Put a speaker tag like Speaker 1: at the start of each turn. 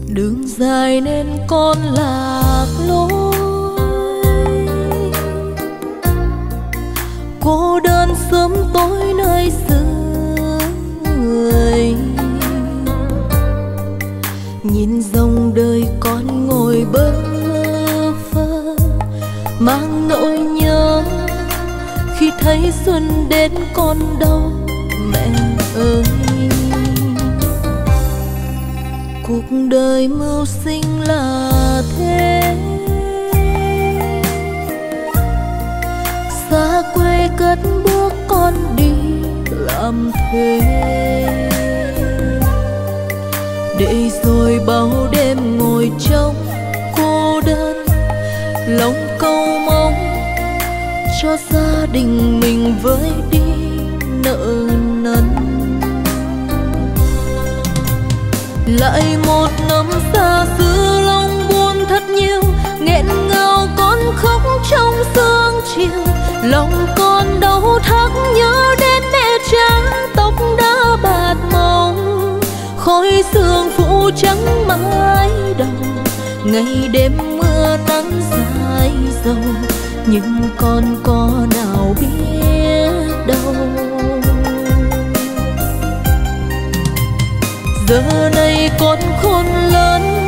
Speaker 1: Đường dài nên con lạc lối, cô đơn sớm tối nơi xứ người. Nhìn dòng đời con ngồi bơ vơ, mang nỗi nhớ khi thấy xuân đến con đâu mẹ ơi. Cuộc đời mưu sinh là thế, xa quê cất bước con đi làm thuê, để rồi bao đêm ngồi trông cô đơn, lòng câu mong cho gia đình mình vơi đi nợ nần. Lại một năm xa xứ lòng buồn thật nhiều, nghẹn ngào con khóc trong sương chiều. Lòng con đau thắt nhớ đến mẹ cha, tóc đã bạc màu, khói sương phủ trắng mái đầu. Ngày đêm mưa nắng dài dầu, nhưng con có nào biết đâu. Giờ này con khôn lớn